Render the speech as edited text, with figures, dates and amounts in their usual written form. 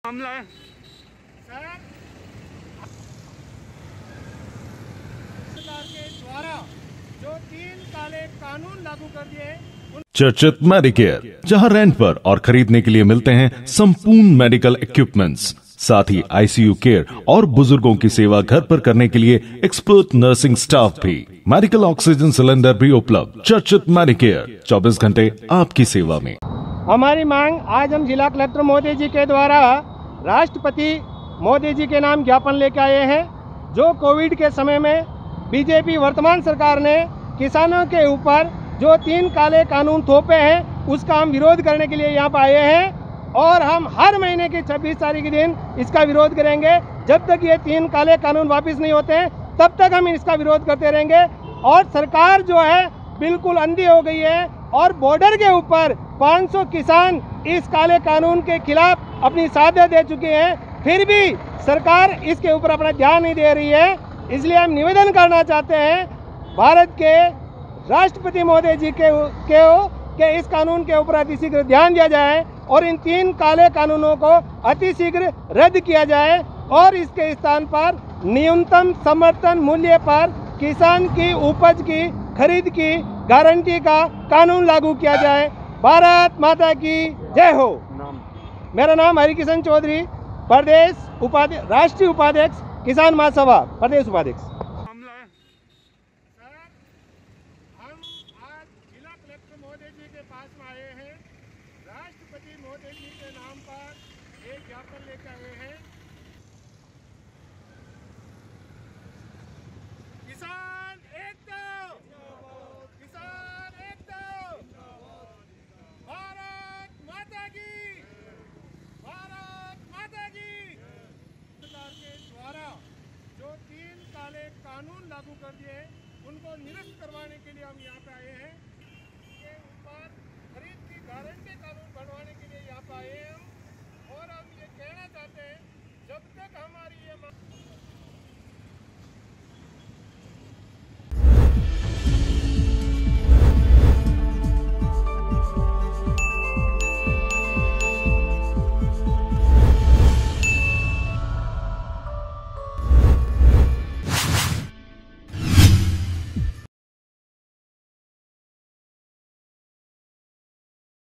मामला है सर, सरकार के द्वारा जो 3 काले कानून लागू कर दिए चर्चित मेडिकेयर, जहां रेंट पर और खरीदने के लिए मिलते हैं संपूर्ण मेडिकल इक्विपमेंट्स, साथ ही आईसीयू केयर और बुजुर्गों की सेवा घर पर करने के लिए एक्सपर्ट नर्सिंग स्टाफ भी, मेडिकल ऑक्सीजन सिलेंडर भी उपलब्ध। चर्चित मेडिकेयर 24 घंटे आपकी सेवा में। हमारी मांग आज हम जिला कलेक्टर महोदय जी के द्वारा राष्ट्रपति मोदी जी के नाम ज्ञापन लेके आए हैं। जो कोविड के समय में बीजेपी वर्तमान सरकार ने किसानों के ऊपर जो 3 काले कानून थोपे हैं, उसका हम विरोध करने के लिए यहाँ पर आए हैं और हम हर महीने की 26 तारीख के दिन इसका विरोध करेंगे। जब तक ये 3 काले कानून वापस नहीं होते हैं तब तक हम इसका विरोध करते रहेंगे। और सरकार जो है बिल्कुल अंधी हो गई है और बॉर्डर के ऊपर 500 किसान इस काले कानून के खिलाफ अपनी साधे दे चुके हैं, फिर भी सरकार इसके ऊपर अपना ध्यान नहीं दे रही है। इसलिए हम निवेदन करना चाहते हैं भारत के राष्ट्रपति महोदय जी के इस कानून के ऊपर अतिशीघ्र ध्यान दिया जाए और इन 3 काले कानूनों को अतिशीघ्र रद्द किया जाए और इसके स्थान पर न्यूनतम समर्थन मूल्य पर किसान की उपज की खरीद की गारंटी का कानून लागू किया जाए। भारत माता की जय हो। मेरा नाम हरिकिशन चौधरी, राष्ट्रीय उपाध्यक्ष, किसान महासभा प्रदेश उपाध्यक्ष। मामला है सर, हम आज जिला कलेक्टर महोदय जी के पास में आए हैं। राष्ट्रपति महोदय जी के नाम पर एक ज्ञापन लेकर आए हैं। किसान एकता, किसान एकता, भारत माता की, भारत माता की। सरकार के द्वारा जो 3 काले कानून लागू कर दिए, उनको निरस्त करवाने के लिए हम यहाँ पे आए हैं।